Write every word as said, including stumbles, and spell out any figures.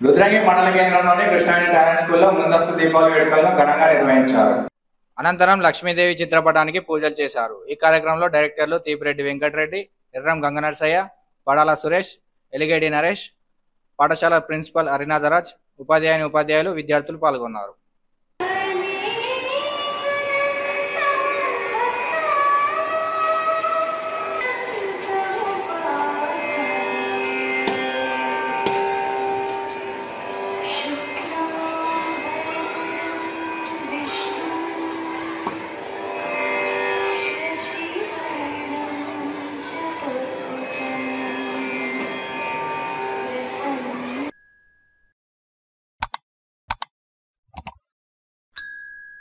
రుద్రంగి మండల కేంద్రంలోని కృష్ణాని టాలెంట్ స్కూల్లో ముందస్తు దీపావళి వేడుకలను ఘనంగా నిర్వహించారు. అనంతరం లక్ష్మీదేవి చిత్రపటానికి పూజలు చేశారు. ఈ కార్యక్రమంలో డైరెక్టర్లు తీపిరెడ్డి వెంకటరెడ్డి, ఎర్రం గంగనరసయ్య, పడాల సురేష్, ఎలిగేడి నరేష్, పాఠశాల ప్రిన్సిపల్ హరినాథరాజ్, ఉపాధ్యాయుని ఉపాధ్యాయులు, విద్యార్థులు పాల్గొన్నారు.